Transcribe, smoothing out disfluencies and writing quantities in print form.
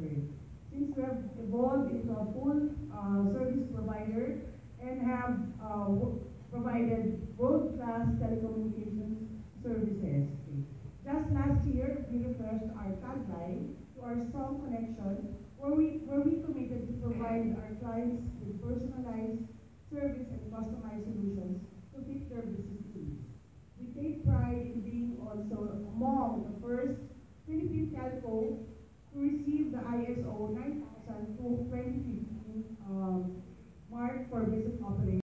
offered. Since we have evolved into a full service provider and have provided world-class telecommunications services. Just last year, we refreshed our tagline to our strong connection, where we committed to provide our clients with personalized service and customized solutions to fit their business needs. We take pride in being also among the first Philippine telco to receive the ISO 9000 to 2015 mark for business operations.